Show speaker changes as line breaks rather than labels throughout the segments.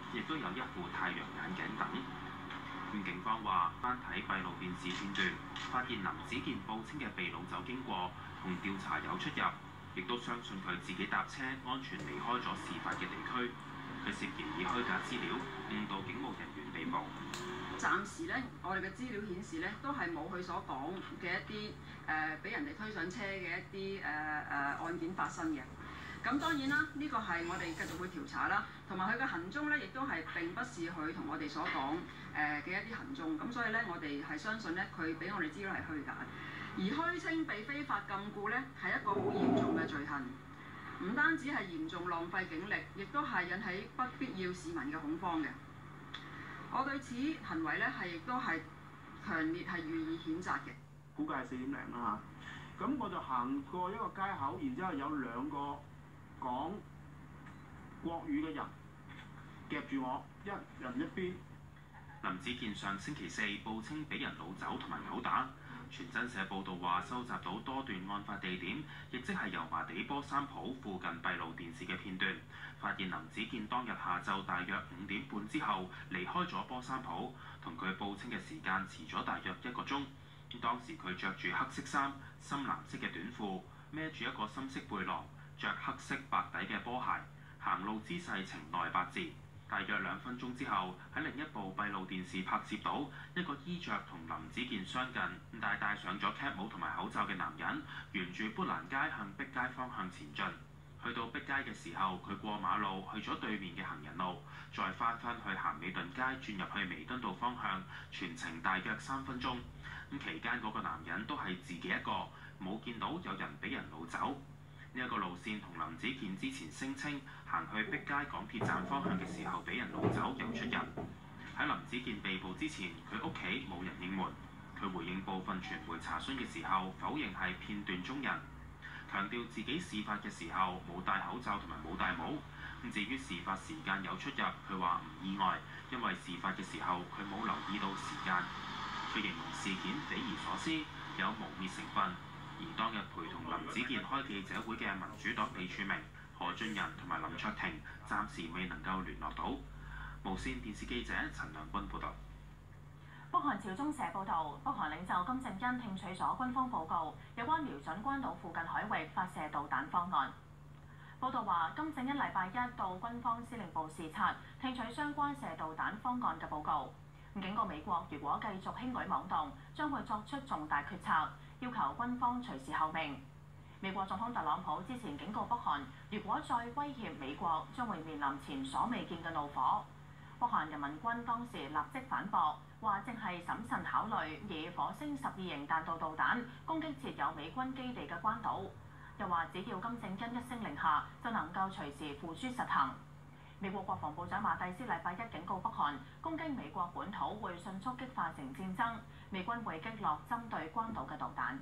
亦都有一副太陽眼鏡等。警方話，翻睇閉路電視片段，發現林子健報稱嘅被擄走經過同調查有出入，亦都相信佢自己搭車安全離開咗事發嘅地區。佢涉嫌以虛假資料誤導警務人員被捕。
暫時咧，我哋嘅資料顯示咧，都係冇佢所講嘅一啲俾人哋推上車嘅一啲案件發生嘅。咁當然啦，呢個係我哋繼續去調查啦，同埋佢嘅行蹤咧，亦都係並不是佢同我哋所講嘅一啲行蹤。咁所以咧，我哋係相信咧，佢俾我哋資料係虛假。而虛稱被非法禁錮咧，係一個好嚴重嘅罪行，唔單止係嚴重浪費警力，亦都係引起不必要市民嘅恐慌嘅。我對此行為咧亦都係強烈係予以譴責嘅。
估計係4點零啦嚇，咁我就行過一個街口，然之後有2個講國語嘅人夾住我，一人一邊。
林子健上星期四報稱俾人擄走同埋毆打。傳真社報道話，收集到多段案發地點，亦即係油麻地波衫鋪附近閉路電視嘅片段，發現林子健當日下晝大約5點半之後離開咗波衫鋪，同佢報稱嘅時間遲咗大約1個鐘。當時佢着住黑色衫、深藍色嘅短褲，孭住一個深色背囊，着黑色白底嘅波鞋，行路姿勢呈內八字。大約2分鐘之後，喺另一部閉路電視拍攝到一個衣着同林子健相近，但戴上咗 cap 帽同埋口罩嘅男人，沿住砵蘭街向碧街方向前進。去到碧街嘅時候，佢過馬路去咗對面嘅行人路，再翻去咸美頓街轉入去彌敦道方向，全程大約3分鐘。期間嗰個男人都係自己一個，冇見到有人俾人擄走。呢一個路線同林子健之前聲稱行去碧街港鐵站方向嘅時候俾人擄走有出入。喺林子健被捕之前，佢屋企冇人應門。佢回應部分傳媒查詢嘅時候，否認係片段中人，強調自己事發嘅時候冇戴口罩同埋冇戴帽。至於事發時間有出入，佢話唔意外，因為事發嘅時候佢冇留意到時間。佢形容事件匪夷所思，有誣衊成分。而當日陪同林子健開記者會嘅民主黨李柱銘、何俊仁同埋林卓廷，暫時未能夠聯絡到。無線電視記者陳良君報導。
北韓朝中社報導，北韓領袖金正恩聽取咗軍方報告，有關瞄準關島附近海域發射導彈方案。報導話，金正恩禮拜1到軍方司令部視察，聽取相關射導彈方案嘅報告。警告美國，如果繼續輕舉妄動，將會作出重大決策，要求軍方隨時候命。美國總統特朗普之前警告北韓，如果再威脅美國，將會面臨前所未見嘅怒火。北韓人民軍當時立即反駁，話正係審慎考慮以火星12型彈道導彈攻擊設有美軍基地嘅關島，又話只要金正恩一聲令下，就能夠隨時付諸實行。美國國防部長馬蒂斯禮拜1警告北韓，攻擊美國本土會迅速激化成戰爭，美軍會擊落針對關島嘅導彈。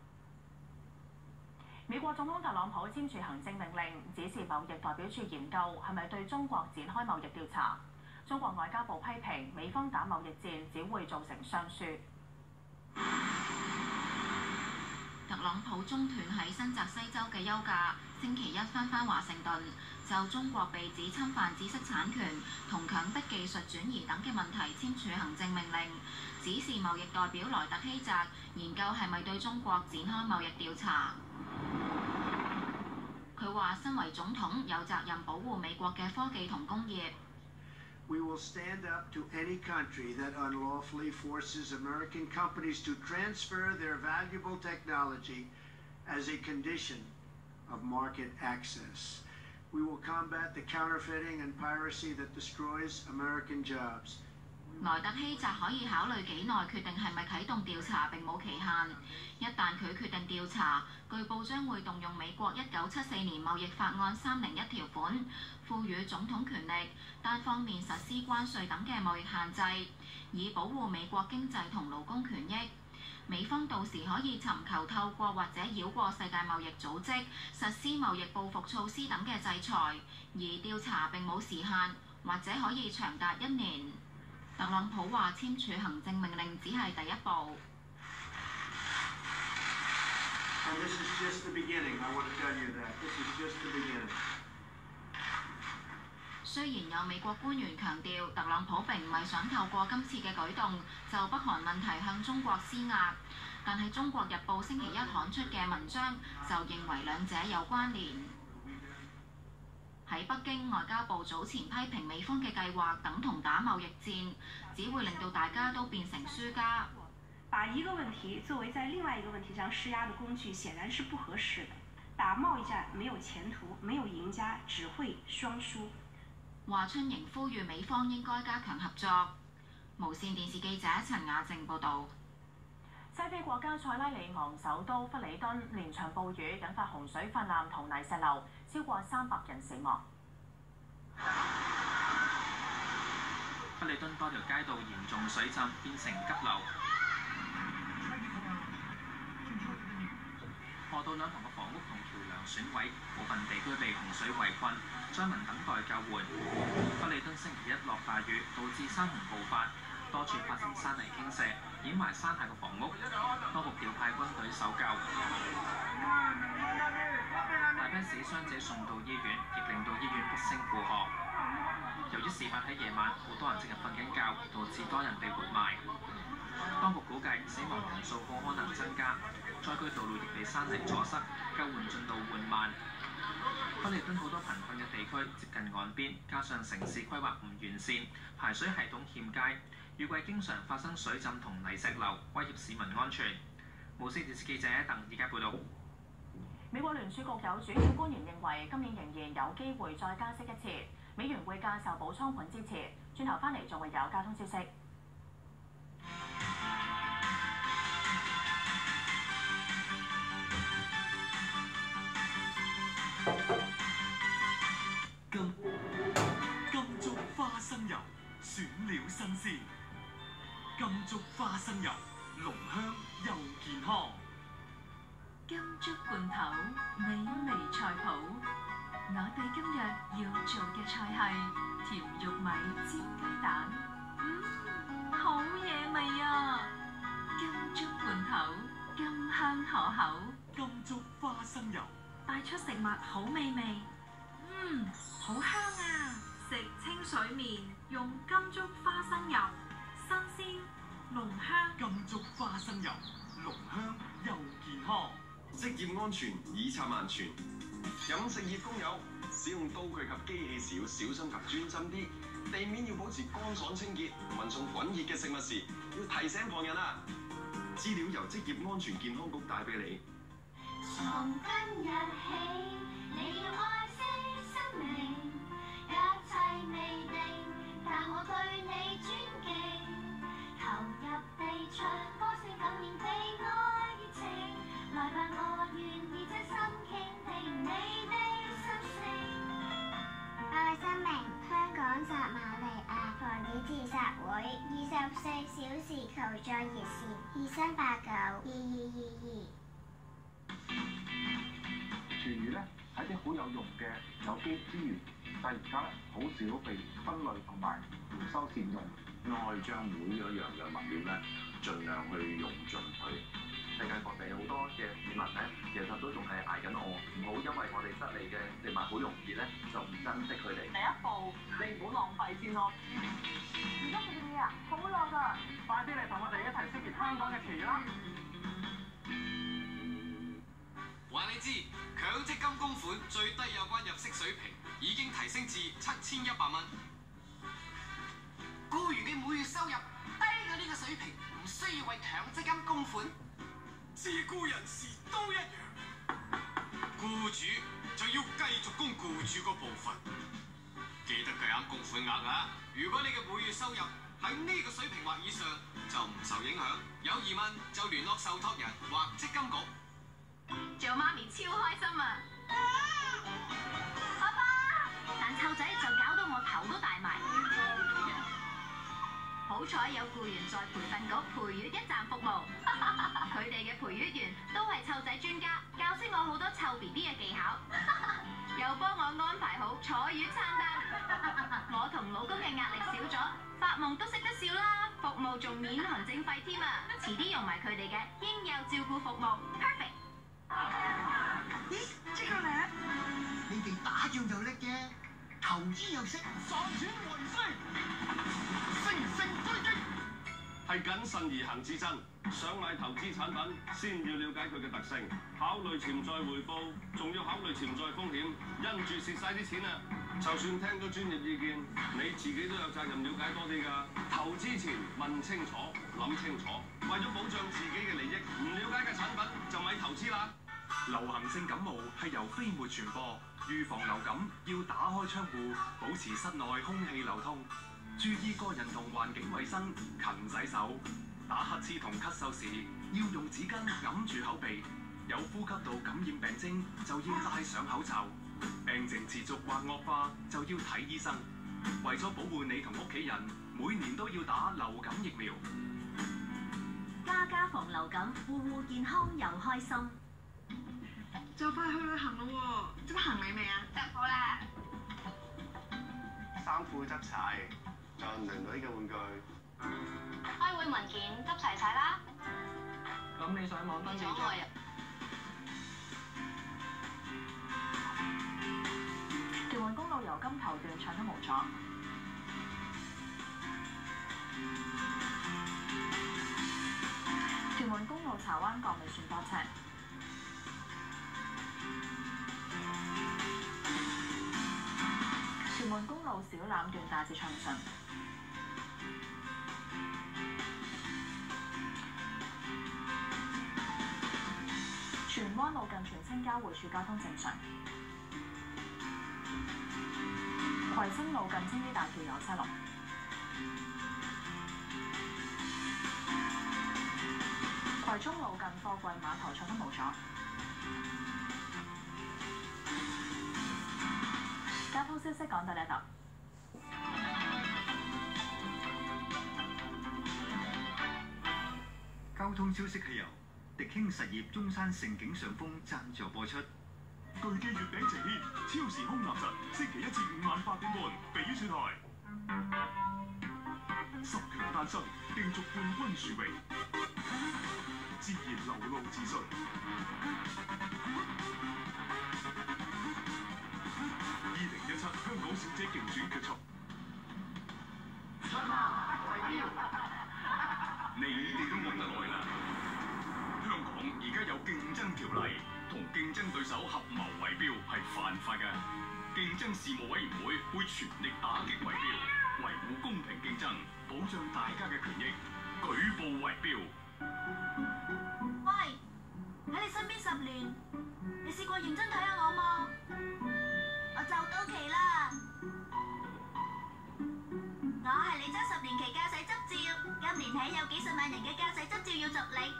美國總統特朗普簽署行政命令，指示貿易代表處研究係咪對中國展開貿易調查。中國外交部批評美方打貿易戰只會造成雙輸。
特朗普中斷喺新澤西州嘅休假，星期一返華盛頓，就中國被指侵犯知識產權同強迫技術轉移等嘅問題簽署行政命令，指示貿易代表萊特希澤研究係咪對中國展開貿易調查。佢話：身為總統有責任保護美國嘅科技同工業。
We will stand up to any country that unlawfully forces American companies to transfer their valuable technology as a condition of market access. We will combat the counterfeiting and piracy that destroys American jobs.
萊特希澤可以考慮幾耐決定係咪啟動調查並冇期限。一旦佢決定調查，據報將會動用美國1974年貿易法案301條款，賦予總統權力單方面實施關稅等嘅貿易限制，以保護美國經濟同勞工權益。美方到時可以尋求透過或者繞過世界貿易組織實施貿易報復措施等嘅制裁，而調查並冇時限，或者可以長達1年。特朗普話簽署行政命令只係第一步。
And this is just the beginning. I want to tell you that. This is just the beginning.
雖然有美國官員強調特朗普並唔係想透過今次嘅舉動就北韓問題向中國施壓，但係《中國日報》星期一刊出嘅文章就認為兩者有關聯。喺北京，外交部早前批評美方嘅計劃等同打貿易戰，只會令到大家都變成輸家。
把一個問題作為在另外一個問題上施壓的工具，顯然是不合適的。打貿易戰沒有前途，沒有贏家，只會雙輸。
華春瑩呼籲美方應該加強合作。無線電視記者陳雅靜報導。
西非國家塞拉利昂首都弗里敦連場暴雨，引發洪水泛濫同泥石流，超過300人死亡。
弗里敦多條街道嚴重水浸，變成急流。河道兩旁嘅房屋同橋梁損毀，部分地區被洪水圍困，災民等待救援。弗里敦星期一落大雨，導致山洪暴發，多處發生山泥傾瀉，掩埋山下嘅房屋，當局調派軍隊搜救。大批死傷者送到醫院，亦令到醫院不勝負荷。由於事發喺夜晚，好多人正係瞓緊覺，導致多人被活埋。當局估計死亡人數好可能增加，災區道路亦被山泥阻塞，救援進度緩慢。弗里敦好多貧困嘅地區接近岸邊，加上城市規劃唔完善，排水系統欠佳，預計經常發生水浸同泥石流，威脅市民安全。無線電視記者鄧以佳報導。
美國聯儲局有主要官員認為，今年仍然有機會再加息一次，美元匯價受補倉盤支持。轉頭翻嚟仲會有交通消息。
金竹花生油選料新鮮，金竹花生油濃香又健康。
金竹罐頭美味菜譜，我哋今日要做嘅菜係甜玉米煎雞蛋，好野味啊！金竹罐頭甘香可口，
金竹花生油
帶出食物好美味，好香啊！食清水麵用金竹花生油，新鮮濃香。
金竹花生油濃香又健康。
職業安全以策萬全，飲食業工友使用刀具及機器時要小心及專心啲，地面要保持乾爽清潔。運送滾熱嘅食物時要提醒旁人啊！資料由職業安全健康局帶俾你。
從今日起，你要愛惜生命，一切未定，但我對你尊敬，投入地唱歌聲感染被愛熱情，來吧我願意真心傾聽你的心聲。
愛生命，香港撒瑪利亞防止自殺會24小時求助熱線23892222。
廚餘咧係啲好有用嘅有機資源，但係而家咧好少被分類同埋回收善用。
應該將每一樣嘅物料咧，盡量去用盡佢。世界各地好多嘅市民咧，其實都仲係捱緊餓，唔好因為我哋得嚟嘅食物好容易咧，就唔珍惜佢哋。
第一步，你唔好浪費先咯。
而家做嘢啊，好耐㗎！
快啲嚟同我哋一齊熄滅香港嘅廚餘啦！
話你知，強積金供款最低有關入息水平已經提升至7100蚊。僱員嘅每月收入低過呢個水平，唔需要為強積金供款。自僱人士都一樣，僱主就要繼續供僱主嗰部分。記得計啱供款額啊！如果你嘅每月收入喺呢個水平或以上，就唔受影響。有疑問就聯絡受託人或積金局。
做媽咪超開心啊！爸爸，但湊仔就搞到我頭都大埋。好彩有僱員在培訓局培育一站服務，佢哋嘅培育員都係湊仔專家，教識我好多湊 BB 嘅技巧，又幫我安排好坐月餐單。我同老公嘅壓力少咗，發夢都識得笑啦，服務仲免行政費添啊！遲啲用埋佢哋嘅嬰幼照顧服務 ，perfect。
咦，即刻嚟！你哋打仗就叻嘅，
投資有息，賺錢為先，乘勝追擊。
係謹慎而行之真。想買投資產品，先要了解佢嘅特性，考慮潛在回報，仲要考慮潛在風險，因住蝕晒啲錢啊！就算聽到專業意見，你自己都有責任了解多啲㗎。投資前問清楚，諗清楚，為咗保障自己嘅利益，唔了解嘅產品就咪投資啦。
流行性感冒係由飛沫傳播，預防流感要打開窗戶，保持室內空氣流通，注意個人同環境衛生，勤洗手。打乞嗤同咳嗽時要用紙巾揞住口鼻，有呼吸道感染病徵就要戴上口罩，病情持續或惡化就要睇醫生。為咗保護你同屋企人，每年都要打流感疫苗。
家防流感，戶健康又開心。
就快去旅行咯喎，執行李未啊？
執好啦。
衫褲執晒，仲有女女嘅玩具。
開會文件執齊晒啦。
咁你上網登記咗？
屯門公路由金頭段暢通無阻。屯門公路柴灣角未算多車。屯門公路小欖段大致暢順。荃灣路近荃青交匯處交通正常。葵青路近青衣大橋有車龍。葵涌路近貨櫃碼頭暢通無阻。交通消息講到呢度。
交通消息係由迪興實業中山盛景上風贊助播出。
巨記月餅呈獻超時空男神，星期1至5晚8點半，翡翠台。10強誕生，競逐冠軍殊榮，自然流露自信。2017香港小姐競選決賽。
你哋都冇得耐啦！香港而家有競爭條例，同競爭對手合謀圍標係犯法嘅。競爭事務委員會會全力打擊圍標，維護公平競爭，保障大家嘅權益。舉報圍標。
喂，喺你身邊10年，你試過認真睇下我嗎？我就到期啦。我係你揸10年期駕駛執照，今年起有幾十萬人嘅駕駛執照要續領。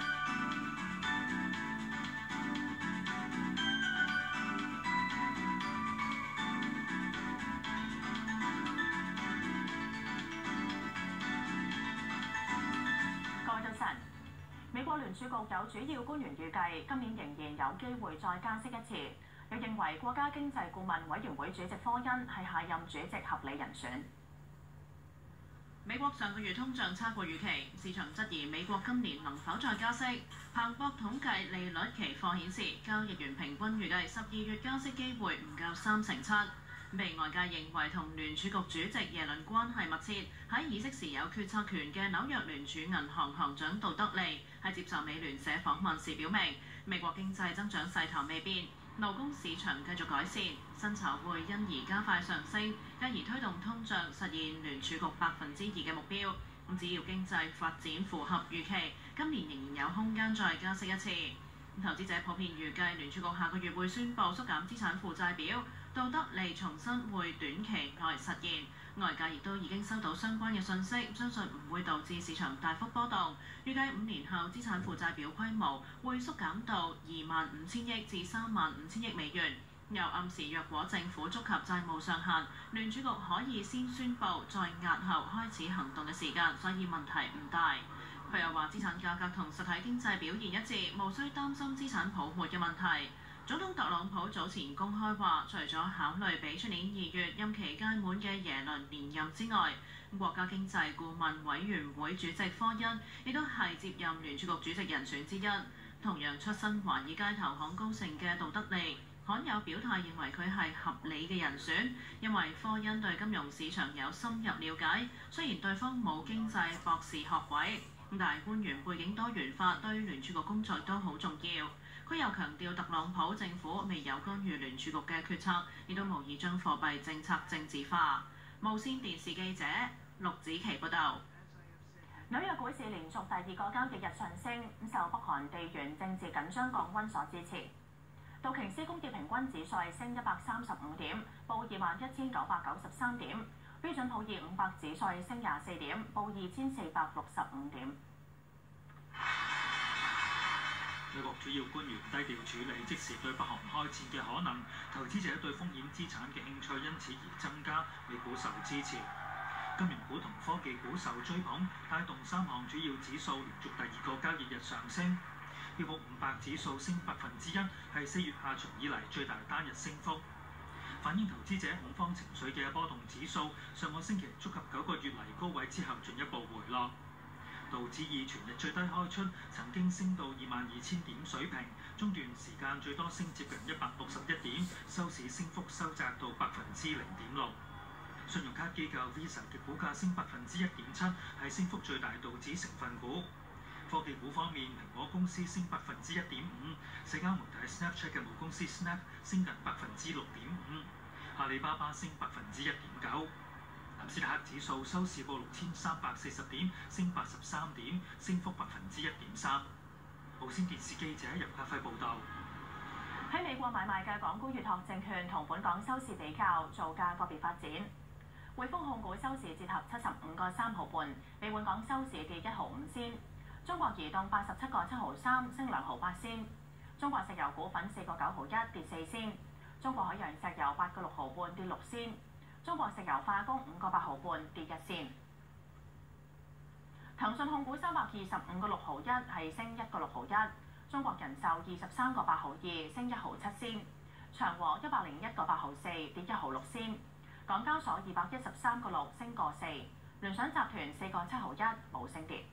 各位早晨，美國聯儲局有主要官員預計今年仍然有機會再加息一次，又認為國家經濟顧問委員會主席科恩係下任主席合理人選。
美國上個月通脹差過預期，市場質疑美國今年能否再加息。彭博統計利率期貨顯示，交易員平均預計12月加息機會唔夠37%，被外界認為同聯儲局主席耶倫關係密切，喺議息時有決策權嘅紐約聯儲銀行行長杜德利喺接受美聯社訪問時表明，美國經濟增長勢頭未變。勞工市場繼續改善，薪酬會因而加快上升，繼而推動通脹實現聯儲局2%嘅目標。咁只要經濟發展符合預期，今年仍然有空間再加息一次。投資者普遍預計聯儲局下個月會宣布縮減資產負債表，杜德利重申會短期內實現。外界亦都已經收到相關嘅訊息，相信唔會導致市場大幅波動。預計5年後資產負債表規模會縮減到25,000億至35,000億美元。又暗示若果政府觸及債務上限，聯儲局可以先宣布再押後開始行動嘅時間，所以問題唔大。佢又話資產價格同實體經濟表現一致，無需擔心資產泡沫嘅問題。總統特朗普早前公開話，除咗考慮俾出年2月任期屆滿嘅耶倫連任之外，國家經濟顧問委員會主席科恩亦都係接任聯儲局主席人選之一。同樣出身華爾街投行高盛嘅杜德利， 罕有表態認為佢係合理嘅人選，因為科恩對金融市場有深入了解。雖然對方冇經濟博士學位，但係官員背景多元化對聯儲局工作都好重要。佢又強調特朗普政府未有干預聯儲局嘅決策，亦都無意將貨幣政策政治化。無線電視記者陸子琪報導。
紐約股市連續第2個交易日上升，受北韓地緣政治緊張降溫所支持。道瓊斯工業平均指數升135點，報21,993點；標準普爾500指數升24點，報2,465點。
美國主要官員低調處理即時對北韓開戰嘅可能，投資者對風險資產嘅興趣因此而增加，美股受支持。金融股同科技股受追捧，帶動3項主要指數連續第2個交易日上升。標普500指數升1%，係4月下旬以嚟最大單日升幅。反映投資者恐慌情緒嘅波動指數，上個星期觸及9個月嚟高位之後進一步回落。道指以全日最低開出，曾經升到22,000點水平，中段時間最多升接近161點，收市升幅收窄到0.6%。信用卡機構 Visa 嘅股價升1.7%，係升幅最大道指成分股。科技股方面，蘋果公司升1.5%，社交媒體 Snapchat 嘅母公司 Snap 升近6.5%，阿里巴巴升1.9%。納斯達克指數收市報6,340點，升83點，升幅1.3%。無線電視記者任家輝報導。
喺美國買賣嘅港股越學證券同本港收市比較，造價個別發展。匯豐控股收市折合75個3毫半，比本港收市跌1毫5仙。中國移動87個7毫3，升2毫8仙。中國石油股份4個9毫1，跌4仙。中國海洋石油8個6毫半，跌6仙。中國石油化工5個8毫半，跌1仙。騰訊控股325個6毫1，係升1個6毫1。中國人壽23個8毫2，升1毫7仙。長和101個8毫4，跌1毫6仙。港交所213個6，升個4。聯想集團4個7毫1，冇升跌。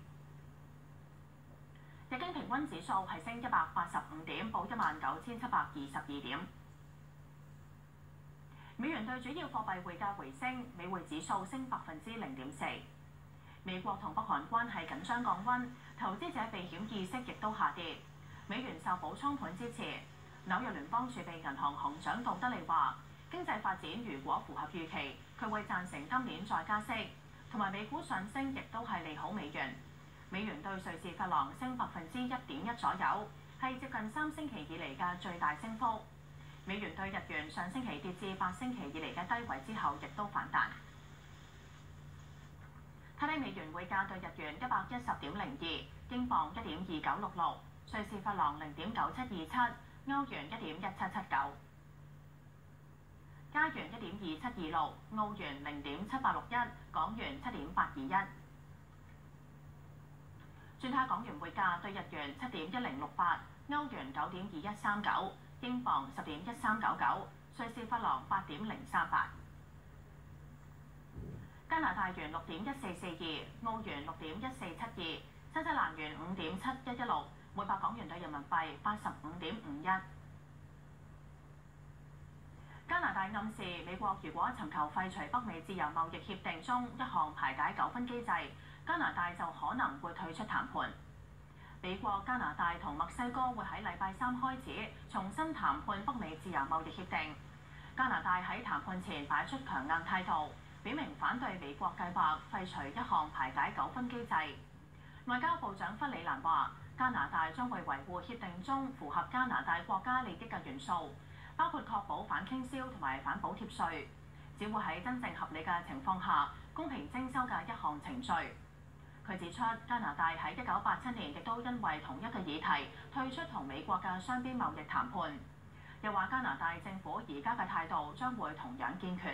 日經平均指數係升185點，報19,722點。美元對主要貨幣匯價回升，美匯指數升0.4%。美國同北韓關係緊張降溫，投資者避險意識亦都下跌。美元受補倉盤支持。紐約聯邦儲備銀行行長杜德利話：經濟發展如果符合預期，佢會贊成今年再加息。同埋美股上升亦都係利好美元。美元對瑞士法郎升1.1%左右，係接近3星期以嚟嘅最大升幅。美元對日元上星期跌至8星期以嚟嘅低位之後，亦都反彈。睇睇美元匯價對日元110.02，英鎊1.2966，瑞士法郎0.9727，歐元1.1779，加元1.2726，澳元0.7861，港元7.821。轉下港元匯價對日元7.1068，歐元9.2139，英鎊10.1399，瑞士法郎8.038，加拿大元6.1442，澳元6.1472，新西蘭元5.7116，每百港元對人民幣85.51。加拿大暗示美國如果尋求廢除北美自由貿易協定中一項排解糾紛機制，加拿大就可能會退出談判。美國、加拿大同墨西哥會喺禮拜3開始重新談判北美自由貿易協定。加拿大喺談判前擺出強硬態度，表明反對美國計劃廢除一項排解糾紛機制。外交部長弗里蘭話：加拿大將會維護協定中符合加拿大國家利益嘅元素，包括確保反傾銷同埋反補貼稅，只會喺真正合理嘅情況下公平徵收嘅一項程序。佢指出，加拿大喺1987年亦都因為同一個議題退出同美國嘅雙邊貿易談判。又話加拿大政府而家嘅態度將會同樣堅決。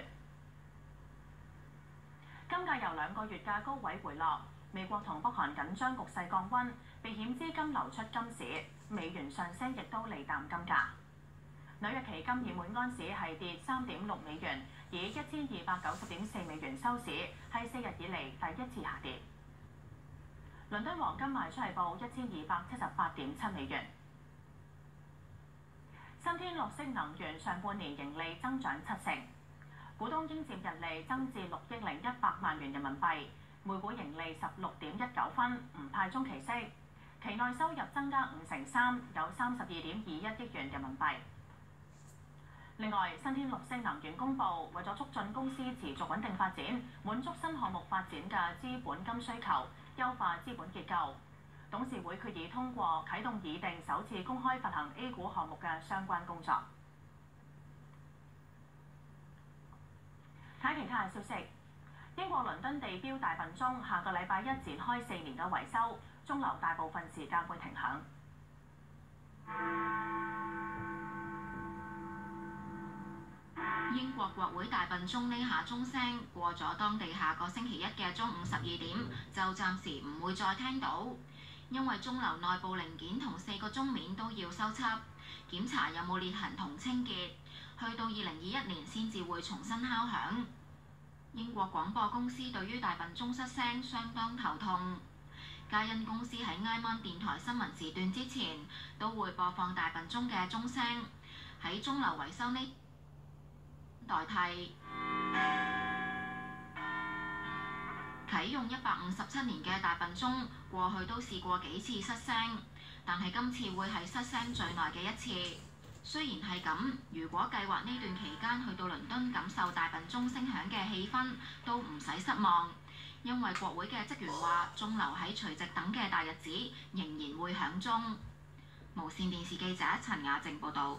金價由2個月嘅高位回落，美國同北韓緊張局勢降溫，避險資金流出金市，美元上升亦都利淡金價。紐約期金以每安士係跌3.6美元，以1290.4美元收市，係4日以嚟第一次下跌。倫敦黃金賣出係報1278.7美元。 新天綠色能源上半年盈利增長70%，股東應佔溢利增至6億100萬元人民幣，每股盈利16.19分，唔派中期息。期內收入增加53%，有32.21億元人民幣。另外，新天綠色能源公佈，為咗促進公司持續穩定發展，滿足新項目發展嘅資本金需求，優化資本結構，董事會決議通過啟動擬定首次公開發行 A 股項目嘅相關工作。睇其他消息，英國倫敦地標大笨鐘下個禮拜一展開4年嘅維修，鐘樓大部分時間會停響。
英國國會大笨鐘呢下鐘聲過咗當地下個星期一嘅中午12點，就暫時唔會再聽到，因為鐘樓內部零件同4個鐘面都要修葺，檢查有冇裂痕同清潔，去到2021年先至會重新敲響。英國廣播公司對於大笨鐘失聲相當頭痛，皆因公司喺挨晚電台新聞時段之前都會播放大笨鐘嘅鐘聲，喺鐘樓維修呢代替。啟用157年嘅大笨鐘，過去都試過幾次失聲，但係今次會係失聲最耐嘅一次。雖然係咁，如果計劃呢段期間去到倫敦感受大笨鐘聲響嘅氣氛，都唔使失望，因為國會嘅職員話，鐘樓喺除夕等嘅大日子仍然會響鐘。無線電視記者陳雅靜報導。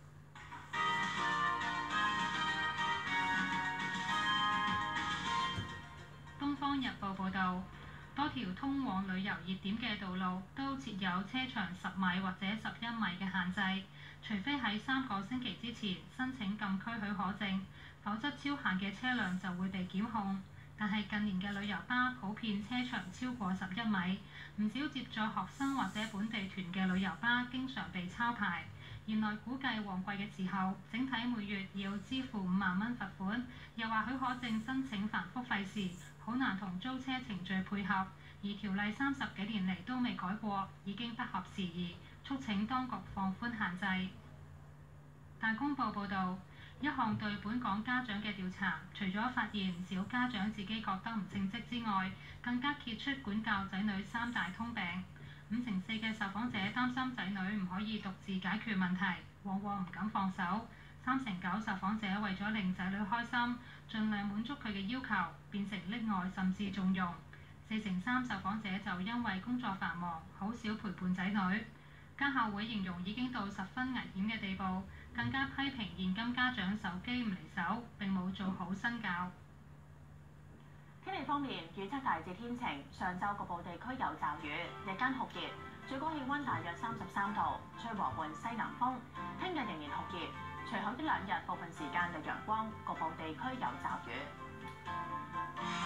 《東方日報》報導，多條通往旅遊熱點嘅道路都設有車長10米或者11米嘅限制，除非喺3個星期之前申請禁區許可證，否則超限嘅車輛就會被檢控。但係近年嘅旅遊巴普遍車長超過11米，唔少接載學生或者本地團嘅旅遊巴經常被抄牌。原來估計旺季嘅時候，整體每月要支付5萬蚊罰款，又話許可證申請繁複費事，好難同租車程序配合，而條例30幾年嚟都未改過，已經不合時宜，促請當局放寬限制。大公報報導，一項對本港家長嘅調查，除咗發現唔少家長自己覺得唔稱職之外，更加揭出管教仔女3大通病。5成4嘅受訪者擔心仔女唔可以獨自解決問題，往往唔敢放手。3成9受訪者為咗令仔女開心，盡量滿足佢嘅要求，變成溺愛甚至縱容。4成3受訪者就因為工作繁忙，好少陪伴仔女。家校會形容已經到十分危險嘅地步，更加批評現今家長手機唔離手，並冇做好身教。
天氣方面，預測大致天晴，上晝局部地區有驟雨，日間酷熱，最高氣温大約33度，吹和緩西南風。聽日仍然酷熱，隨後1-2日部分時間有陽光，局部地區有驟雨。